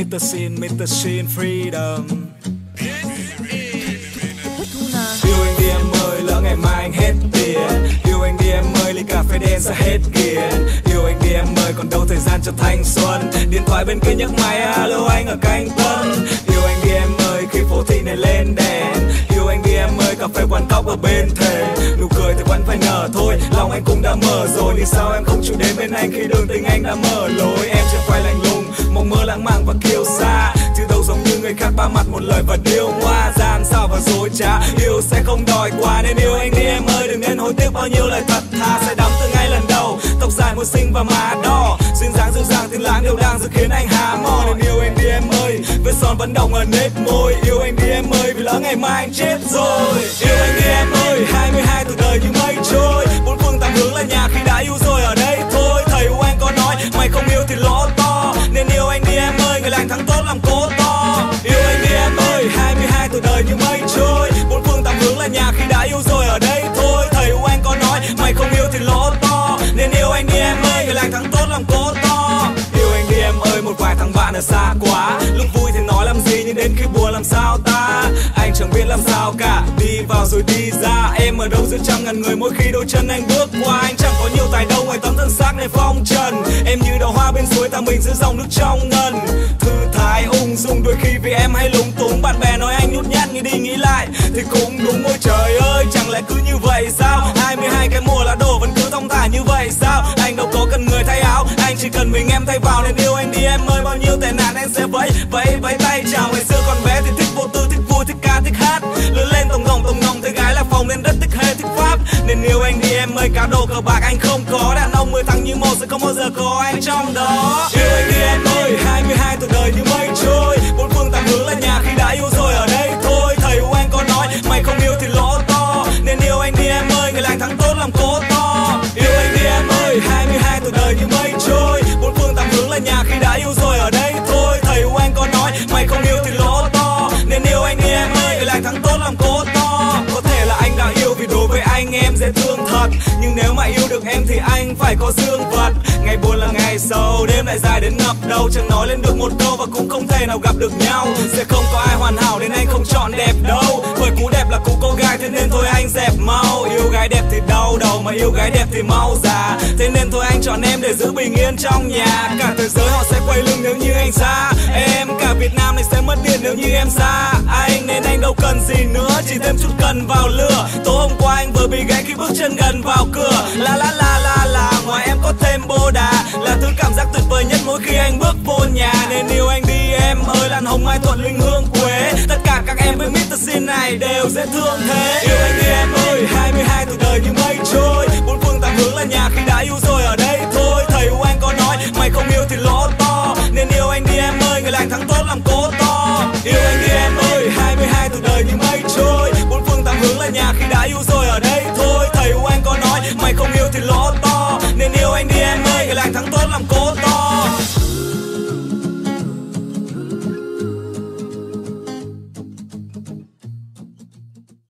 Mr. Sin Freedom. Yêu anh đi em ơi, lỡ ngày mai anh hết tiền. Yêu anh đi em ơi, ly cà phê đen sẽ hết kiền. Yêu anh đi em ơi, còn đâu thời gian cho thanh xuân. Điện thoại bên kia nhấc máy, alo anh ở canh Tân. Yêu anh đi em ơi, khi phố thị này lên đèn. Yêu anh đi em ơi, cà phê quán cóc ở bên thềm. Nụ cười thì vẫn phải nở thôi, lòng anh cũng đã mở rồi. Nhưng sao em không chịu đến bên anh khi đường tình anh đã mở lối. Em chưa phải lạnh lùng, mộng mơ lãng mạn và kiêu sa. Chứ đâu giống như người khác ba mặt một lời và điêu hoa. Gian sao và dối trá, yêu sẽ không đòi quà. Nên yêu anh đi em ơi, đừng nên hối tiếc bao nhiêu lời thật thà. Say đắm từ ngay lần đầu, tóc dài môi xinh và má đỏ. Duyên dáng dịu dàng tiếng láng đều đang dự khiến anh hà mò. Nên yêu anh đi em ơi, vết son vẫn đọng ở nếp môi. Yêu anh đi em ơi, vì lỡ ngày mai anh chết rồi. Yêu anh đi em ơi, 22 tuổi đời như mây trôi. Bốn phương tám hướng là nhà khi đã yêu rồi ở đây thôi. Thầy của anh có nói, mày không yêu thì lỗ to. Nên yêu anh đi em ơi, người lành thắng tốt làm cố to. Yêu anh đi em ơi, 22 tuổi đời như mây trôi. Bốn phương tám hướng là nhà khi đã yêu rồi ở đây thôi. Thầy của anh có nói, mày không yêu thì lỗ to. Nên yêu anh đi em ơi, người lành thắng tốt làm cố to. Yêu anh đi em ơi, một vài thằng bạn ở xa quá. Lúc vui thì nói làm gì, nhưng đến khi buồn làm sao ta. Anh chẳng biết làm sao cả, đi vào rồi đi ra. Em ở đâu giữa trăm ngàn người mỗi khi đôi chân anh bước qua. Anh chẳng có nhiều tài đâu ngoài tấm thân xác này phong trần. Em như đào hoa bên suối, ta mình giữa dòng nước trong ngần. Thư thái ung dung đôi khi vì em hay lúng túng. Bạn bè nói anh nhút nhát, nghĩ đi nghĩ lại thì cũng đúng. Ôi trời ơi, chẳng lẽ cứ như vậy sao? 22 cái mùa là đổ vẫn cứ thong thả như vậy sao? Anh đâu có cần người thay áo, anh chỉ cần mình em thay vào. Nên yêu anh đi em ơi, bao nhiêu tệ nạn anh sẽ vẫy tay chào. Ngày xưa còn bé thì thích vô tư, thích vui, thích ca, thích hát. Lớn lên tổng ngọng thấy gái là phòng nên rất thích hê, thích pháp. Nên yêu anh đi em ơi, cá độ cờ bạc anh không có. Đàn ông 10 thằng như một sẽ không bao giờ có anh trong đó. Yêu anh đi em ơi, 22 tuổi đời như mây trôi. Bốn phương tám hướng là nhà khi đã yêu rồi ở đây thôi. Thầy của anh có nói, mày không yêu thì lỗ to. Nên yêu anh đi em ơi, người lành thắng tốt làm cố to. Yêu anh đi em ơi, 22 tuổi đời như mây trôi. Bốn phương tám hướng là nhà khi đã yêu rồi ở đây thôi. Thầy của anh có nói, mày không yêu thì lỗ to. Nên yêu anh đi em ơi, người lành thắng tốt làm cố to. Có thể là anh đã yêu vì đối với anh em dễ thương thật. Nhưng nếu mà yêu được em thì anh phải có dương vật. Ngày buồn là ngày sầu, đêm lại dài đến ngập đầu. Chẳng nói lên được một câu và cũng không thể nào gặp được nhau. Sẽ không có ai hoàn hảo nên anh không chọn đẹp đâu. Bởi cú đẹp là cú cô gái, thế nên thôi anh dẹp mau. Yêu gái đẹp thì đau đầu, mà yêu gái đẹp thì mau già. Thế nên thôi anh chọn em để giữ bình yên trong nhà. Cả thế giới họ sẽ quay lưng nếu như anh xa em. Cả Việt Nam này sẽ mất điện nếu như em xa anh. Nên anh đâu cần gì nữa, chỉ thêm chút cần vào lửa. Tối hôm qua anh vừa bị gáy khi bước chân gần vào cửa. La ngoài em có thêm bô đà. Là thứ cảm giác tuyệt vời nhất mỗi khi anh bước vô nhà. Nên yêu anh đi em ơi, Lan Hồng Mai Thuận Linh Hương Quế. Tất cả các em với Mr. Sin này đều dễ thương thế. Yêu anh đi em ơi, 22 tuổi đời như mây trôi. Bốn phương tám hướng là nhà khi đã yêu rồi ở đây thôi. Thầy của anh có nói, mày không yêu thì lỗ to. Nên yêu anh đi em ơi, người lành thắng tốt làm cố to. Yêu anh đi em ơi, 22 tuổi đời như mây trôi. Bốn phương tám hướng là nhà khi đã yêu rồi ở đây thôi. Thầy của anh có nói, mày không yêu thì lỗ to. Nên yêu anh đi em ơi, người lành thắng tốt làm cố to.